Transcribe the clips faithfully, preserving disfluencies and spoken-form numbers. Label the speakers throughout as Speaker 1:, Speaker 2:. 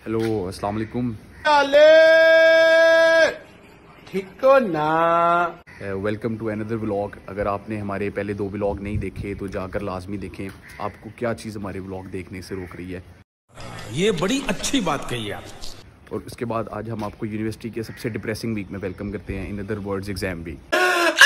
Speaker 1: Hello अस्सलाम वालेकुम।
Speaker 2: ठीक हो ना।
Speaker 1: Welcome to another vlog. अगर आपने हमारे पहले दो व्लॉग नहीं देखे तो जाकर लाजमी देखें। आपको क्या चीज़ हमारे व्लॉग देखने से रोक रही है?
Speaker 3: ये बड़ी अच्छी बात कही आप।
Speaker 1: और उसके बाद आज हम आपको यूनिवर्सिटी के सबसे डिप्रेसिंग वीक में वेलकम करते हैं, in other words exam week.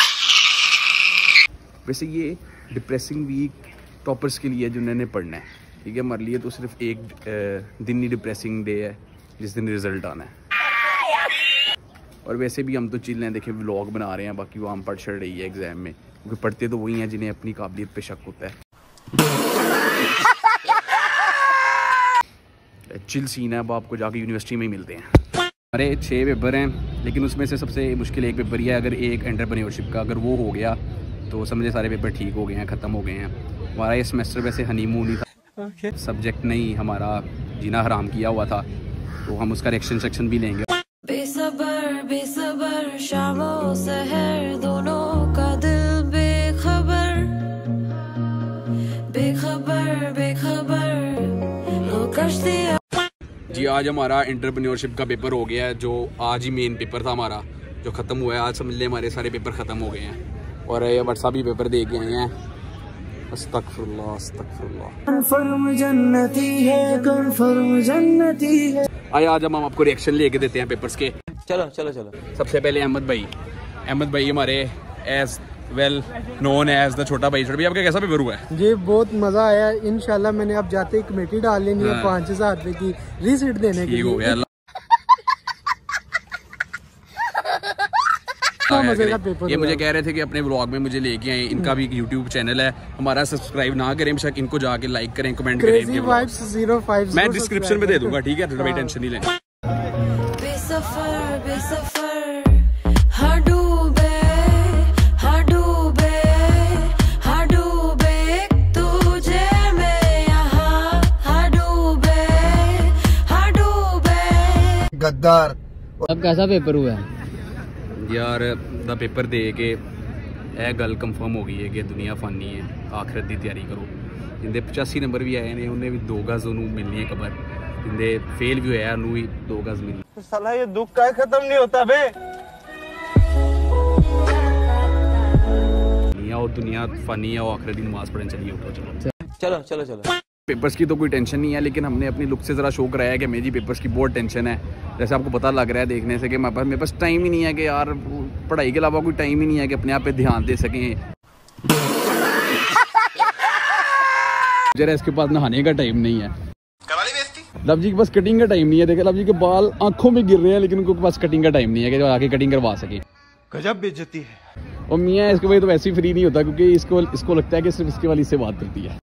Speaker 1: वैसे ये डिप्रेसिंग वीक टॉपर्स के लिए जिन्होंने पढ़ना है, ठीक है। हमारे लिए तो सिर्फ एक दिन ही डिप्रेसिंग डे है जिस दिन रिजल्ट आना है। और वैसे भी हम तो चिल हैं, देखें व्लॉग बना रहे हैं, बाकी वो हम पढ़ चढ़ रही है एग्जाम में, क्योंकि पढ़ते तो वही हैं जिन्हें अपनी काबिलियत पे शक होता है। चिल सीन है, अब आपको जाके यूनिवर्सिटी में ही मिलते हैं। हमारे छः पेपर हैं, लेकिन उसमें से सबसे मुश्किल एक पेपर ही है। अगर एक एंटरप्रेन्योरशिप का अगर वो हो गया तो समझे सारे पेपर ठीक हो गए हैं, ख़त्म हो गए हैं। हमारा ये सेमेस्टर वैसे हनीमून ही था, okay. सब्जेक्ट नहीं हमारा जीना हराम किया हुआ था, तो हम उसका रिएक्शन सेक्शन भी लेंगे।
Speaker 4: बेसबर बेसबर शामों सहर दोनों का दिल बेखबर बेखबर बेखबर वो कश्ती।
Speaker 1: जी आज हमारा एंटरप्रेन्योरशिप का पेपर हो गया है, जो आज ही मेन पेपर था हमारा जो ख़त्म हुआ है। आज समझ ले हमारे सारे पेपर ख़त्म हो गए हैं और ये वर्षा भी पेपर दे के आए हैं। अस्तगफुरुल्लाह अस्तगफुरुल्लाह। कन्फर्म जन्नती है, कन्फर्म जन्नती है। आए आज हम आपको रिएक्शन लेके देते हैं पेपर्स के।
Speaker 2: चलो चलो चलो।
Speaker 1: सबसे पहले अहमद भाई। अहमद भाई हमारे as well known as the छोटा भाई। छोटा भाई आपका कैसा पेपर हुआ है?
Speaker 5: जी बहुत मजा आया। इंशाल्लाह मैंने अब जाते ही कमेटी डाल लेनी है पाँच हजार रुपए की रीसीट देने के लिए।
Speaker 1: ये मुझे कह रहे थे कि अपने व्लॉग में मुझे लेके आए। इनका भी यूट्यूब चैनल है, हमारा सब्सक्राइब ना करें बेशक, इनको जाके लाइक करें, कमेंट करें। मैं डिस्क्रिप्शन में दे दूंगा, ठीक है? थोड़ा टेंशन नहीं लेना।
Speaker 5: गद्दार।
Speaker 6: अब कैसा पेपर हुआ है
Speaker 1: यार? द पेपर दे के यह गल कंफर्म हो गई है कि दुनिया फानी है, आखिरत की तैयारी करो। जिंदे पचासी नंबर भी आए हैं, उन्हें भी दो गज उन्होंने मिलनी है खबर। जिंदे फेल भी होया उन्होंने भी दो गज मिलनी।
Speaker 2: साला ये दुख का खत्म नहीं होता बे।
Speaker 1: दुनिया और दुनिया फानी है, और आखिरत की नमाज पढ़ने चलिए। उठो चलो
Speaker 2: चलो चलो चलो।
Speaker 1: पेपर्स की तो कोई टेंशन नहीं है, लेकिन हमने अपनी लुक से ज़रा शो कराया है कि मेरी पेपर्स की बहुत टेंशन है। जैसे आपको पता लग रहा है देखने से कि मेरे पास मेरे पास टाइम ही नहीं है कि यार पढ़ाई के अलावा कोई टाइम ही नहीं है कि अपने आप पे ध्यान दे सकें। जरा इसके पास नहाने का टाइम नहीं है। लव जी के पास कटिंग का टाइम नहीं है। देखिए लव जी के बाल आंखों में गिर रहे हैं, लेकिन उनके पास कटिंग का टाइम नहीं है कि जो आके कटिंग करवा सके।
Speaker 2: गजब बेइज्जती है।
Speaker 1: और मियाँ इसके वजह तो वैसे ही फ्री नहीं होता, क्योंकि इसको इसको लगता है कि सिर्फ इसके वाली से बात करती है।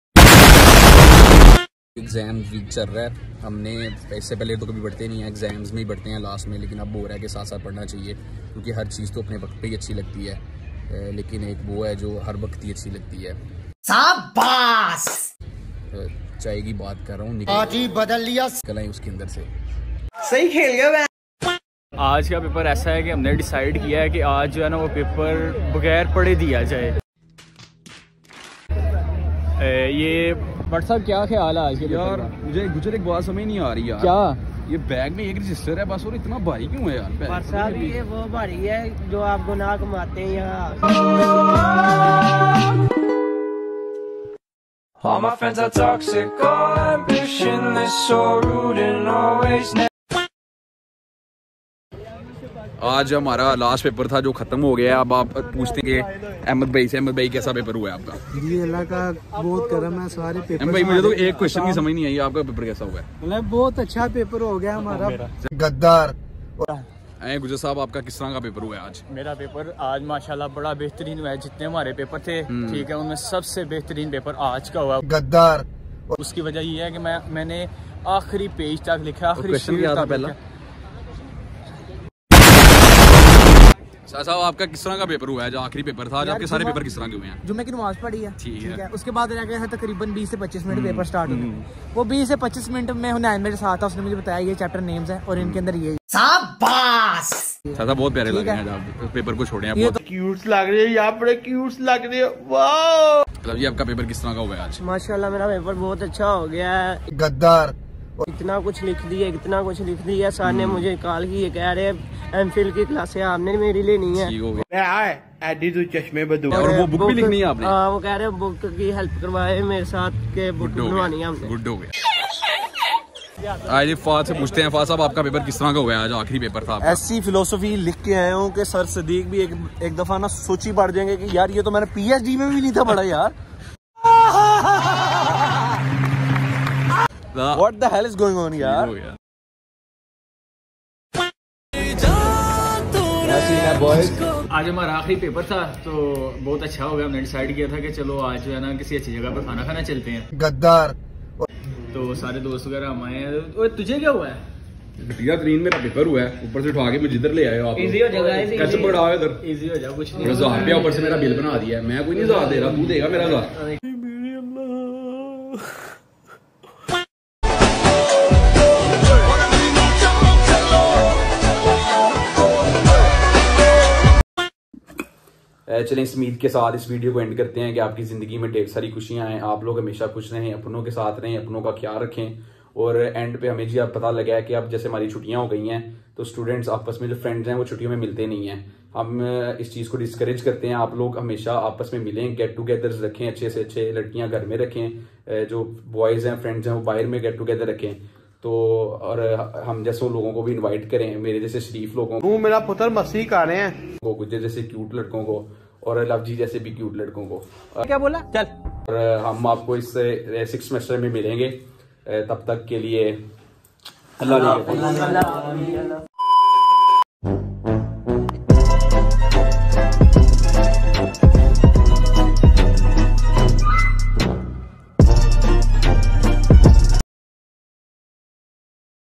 Speaker 1: एग्जाम वीक चल रहा है। हमने इससे पहले तो कभी पढ़ते नहीं है, एग्जाम्स में ही पढ़ते हैं लास्ट में, लेकिन अब हो रहा है कि साथ साथ पढ़ना चाहिए, क्योंकि हर चीज़ तो अपने वक्त पे ही अच्छी लगती है, लेकिन एक वो है जो हर वक्त ही अच्छी लगती है। शाबाश। चाय की बात कर रहा हूँ, आज ही बदल लिया कल उसके अंदर से।
Speaker 2: सही खेल गया।
Speaker 6: आज का पेपर ऐसा है कि हमने डिसाइड किया है कि आज जो है ना वो पेपर बगैर पढ़े दिया जाए। ये बट साहब क्या ख्याल है आज के
Speaker 1: यार? मुझे गुजर एक बात समझ नहीं आ रही यार।
Speaker 6: क्या
Speaker 1: ये बैग में एक रजिस्टर है बस, और इतना भारी क्यों है यार?
Speaker 5: साहब ये वो भारी है जो आप गुनाह कमाते हैं यहाँ।
Speaker 7: All my friends are toxic, all ambitionless, so rude and always negative.
Speaker 1: आज हमारा लास्ट पेपर था जो खत्म हो गया। अब आप पूछते हैं अहमद भाई से, अहमद भाई कैसा पेपर हुआ है आपका?
Speaker 5: जी अल्लाह का बहुत करम है, सारे पेपर।
Speaker 1: अहमद भाई मुझे तो एक क्वेश्चन की समझ नहीं आई, आपका पेपर कैसा हुआ है?
Speaker 5: मतलब बहुत अच्छा पेपर हो गया हमारा। गद्दार।
Speaker 1: गुजर साहब आपका किस तरह का पेपर हुआ है आज?
Speaker 6: मेरा पेपर आज माशाल्लाह बड़ा बेहतरीन हुआ है। जितने हमारे पेपर थे ठीक है, उनमें सबसे बेहतरीन पेपर आज का हुआ।
Speaker 5: गद्दार।
Speaker 6: उसकी वजह ये है कि मैं मैंने आखिरी पेज तक लिखा। आखिरी
Speaker 1: क्वेश्चन क्या था पहला? साहब आपका किस तरह का पेपर हुआ है? जो आखिरी पेपर था, जो आपके सारे पेपर किस तरह के हुए हैं?
Speaker 5: जुम्मे की नमाज पढ़ी है,
Speaker 1: ठीक है।
Speaker 5: उसके बाद रह गया तकरीबन बीस से पच्चीस मिनट पेपर स्टार्ट हुए। वो बीस से पच्चीस मिनट में हुनैन मेरे साथ था, उसने मुझे बताया ये चैप्टर नेम्स हैं और इनके अंदर ये। शाबाश।
Speaker 1: साहब बहुत प्यारे लग रहे हैं जब पेपर को छोड़े हैं।
Speaker 2: बहुत क्यूट लग रही है, यहाँ बड़े क्यूट लग रही है। वाह।
Speaker 1: मतलब ये आपका पेपर किस तरह का हुआ है आज?
Speaker 5: माशाल्लाह मेरा पेपर बहुत अच्छा हो गया है। गद्दार।
Speaker 8: इतना कुछ लिख दिया, इतना कुछ लिख दिया। सर ने मुझे कॉल की, ये कह रहे हैं एम फिल की क्लासें आपने मेरी लेनी है।
Speaker 2: एडी तू चश्मे बदू।
Speaker 1: और वो बुक भी लिखनी है आपने?
Speaker 8: हाँ, वो कह रहे हैं बुक की हेल्प करवाए मेरे साथ के बुक बनवानी है हमने।
Speaker 1: गुड हो गया। आज फाद से पूछते हैं, फाद साहब आपका पेपर किस तरह का हुआ है? आज आखिरी पेपर था।
Speaker 9: ऐसी फिलोसफी लिख के आया हूँ कि सर सदीक भी एक एक दफा ना सोची पड़ जाएंगे कि यार ये तो मैंने पीएचडी में भी नहीं था पढ़ा यार। What the hell is going on यार?
Speaker 6: आज हमारा आखिरी पेपर था तो बहुत अच्छा हो गया। हमने डिसाइड किया था कि चलो आज जो है ना किसी अच्छी जगह पर खाना खाना चलते हैं।
Speaker 9: गद्दार।
Speaker 6: तो सारे दोस्त वगैरह हम आए हैं। तुझे क्या हुआ है?
Speaker 1: घटिया तरीन मेरा पेपर हुआ है, ऊपर से उठा के मुझे इधर ले आए हो आप।
Speaker 6: इजी हो जाएगा,
Speaker 1: कैसे पढ़ा है इधर?
Speaker 6: इजी हो जाएगा, कुछ नहीं।
Speaker 1: हजार रुपया ऊपर से मेरा बिल बना दिया है। मैं कोई नहीं ज़्यादा दे रहा, तू देगा मेरा ज़्यादा। चलें, इस उम्मीद के साथ इस वीडियो को एंड करते हैं कि आपकी ज़िंदगी में ढेर सारी खुशियां हैं, आप लोग हमेशा खुश रहें, अपनों के साथ रहें, अपनों का ख्याल रखें। और एंड पे हमें जी अब पता लगा है कि अब जैसे हमारी छुट्टियां हो गई हैं तो स्टूडेंट्स आपस में जो फ्रेंड्स हैं वो छुट्टियों में मिलते नहीं हैं। हम इस चीज़ को डिस्करेज करते हैं, आप लोग हमेशा आपस में मिलें, गेट टुगेदर्स रखें, अच्छे से अच्छे। लड़कियाँ घर में रखें, जो बॉयज़ हैं फ्रेंड्स हैं वो बाहर में गेट टुगेदर रखें। तो और हम जैसे लोगों को भी इन्वाइट करें, मेरे जैसे शरीफ लोगों को,
Speaker 2: मेरा पुत्र मस्ती कर रहे हैं,
Speaker 1: गुज्जर जैसे क्यूट लड़कों को, और लव जी जैसे भी क्यूट लड़कों को।
Speaker 5: क्या बोला? चल।
Speaker 1: और हम आपको इस सिक्स सेमेस्टर में मिलेंगे, तब तक के लिए अल्लाह।